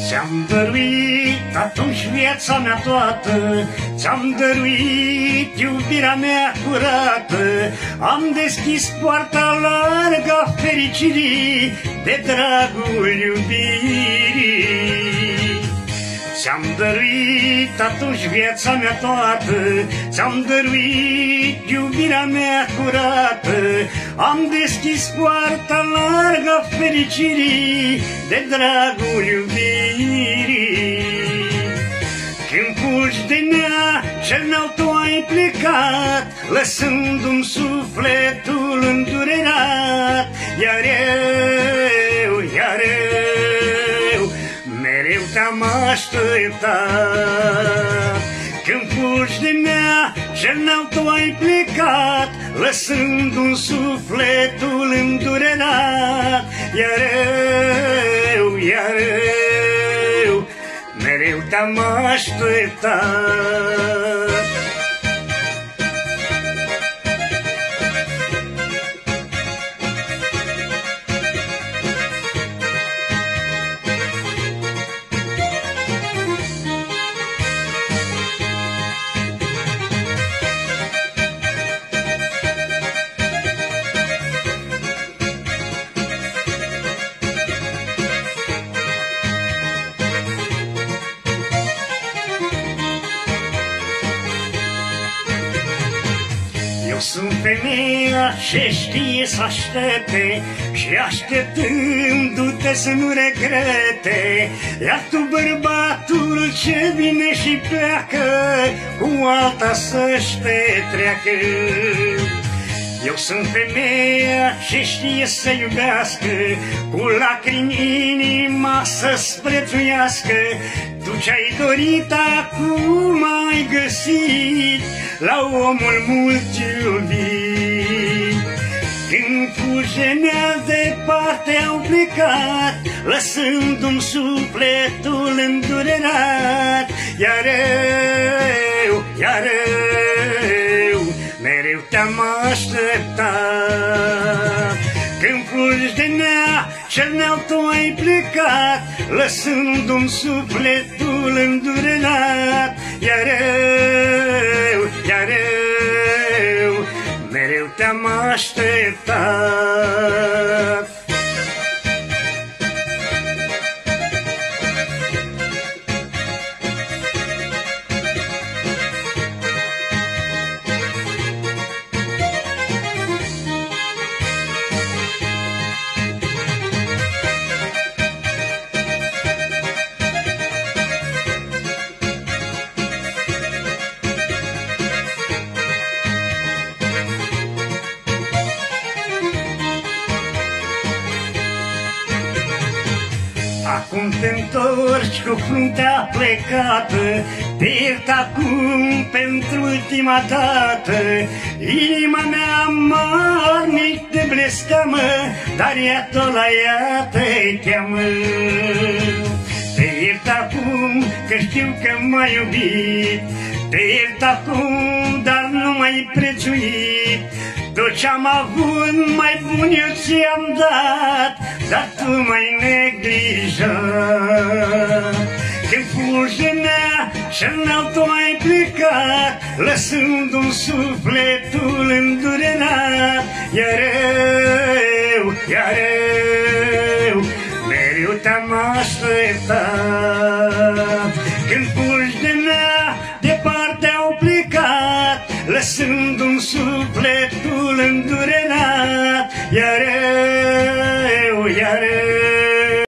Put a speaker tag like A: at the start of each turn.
A: Ți-am dăruit atunci viața mea toată, ți-am dăruit iubirea mea curată, am deschis poarta largă a fericirii de dragul iubirii. Ți-am dăruit atunci viața mea toată, ți-am dăruit iubirea mea curată, am deschis poarta largă a fericirii de dragul iubirii. Când fugi de nea, cel meu tu ai plecat, lăsându-mi sufletul îndurerat, iar eu mereu te-am așteptat. Când fugi de mea, cel meu tu ai plecat, lăsându-mi sufletul îndurerat, iar eu mereu te-am așteptat. Eu sunt femeia ce știe să aștepte și așteptându-te să nu regrete, iar tu bărbatul ce vine și pleacă cu alta să-și petreacă. Eu sunt femeia ce știe să iubească, cu lacrimi inima să-ți prețuiască. Tu ce-ai dorit acum ai găsit la omul mult iubit. Când fugenea departe au plecat, lăsându-mi sufletul îndurerat, iar eu mereu te-am așteptat. Când fugi de nea, cel meu tu ai plecat, lăsându-mi sufletul îndurerat, iar eu mereu te-am așteptat. Acum te întorci cu fruntea plecată, te iert acum pentru ultima dată. Inima mea amarnic te blesteamă, dar ea tot la ea te cheamă. Te iert acum că știu că m-ai iubit, te iert acum dar nu m-ai prețuit. Tot ce-am avut mai bun eu ți-am dat, dar tu m-ai neglijat. Când fugenea cel meu tu ai plecat, lăsându-mi sufletul îndurerat, iar eu mereu te-am așteptat. Când